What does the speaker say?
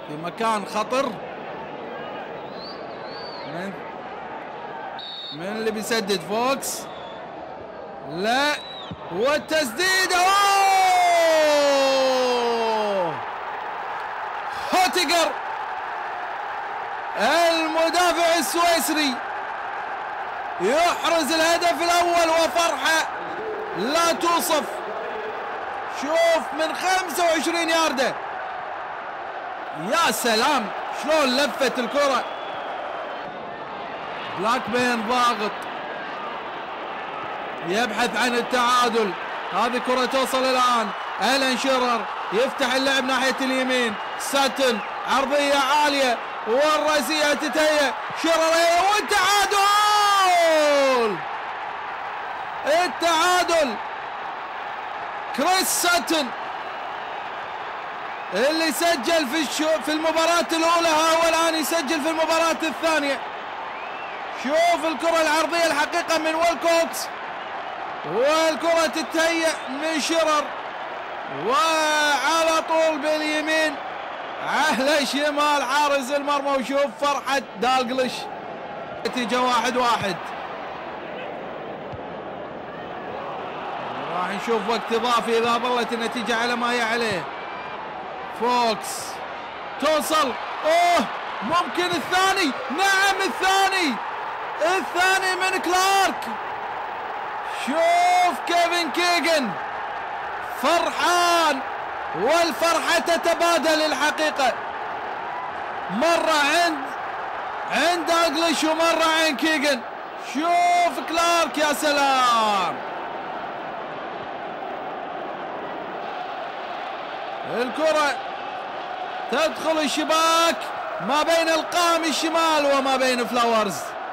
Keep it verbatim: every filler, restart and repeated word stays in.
في مكان خطر. من من اللي بيسدد؟ فوكس. لا، والتسديد. اوه هوتيجر المدافع السويسري يحرز الهدف الاول، وفرحه لا توصف. شوف من خمسة وعشرين ياردة، يا سلام شلون لفت الكرة. بلاكبيرن ضاغط يبحث عن التعادل. هذه كرة توصل الآن. ألان شيرر يفتح اللعب ناحية اليمين. ساتن عرضية عالية والرأسية تتهيأ. شيرر والتعادل. التعادل كريس ساتن اللي سجل في الشو في المباراة الأولى، هو الآن يسجل في المباراة الثانية. شوف الكرة العرضية الحقيقة من ويلكوكس، والكرة تتهيأ من شيرر، وعلى طول باليمين على شمال حارس المرمى. وشوف فرحة دالجلش. نتيجة واحد واحد. راح نشوف وقت اضافي اذا ظلت النتيجة على ما هي عليه. فوكس توصل. اوه ممكن الثاني. نعم الثاني. الثاني من كلارك. شوف كيفن كيغن فرحان، والفرحة تتبادل الحقيقة. مرة عند عند دالجلش ومرة عند كيغن. شوف كلارك، يا سلام. الكرة تدخل الشباك ما بين القائم الشمال وما بين فلاورز.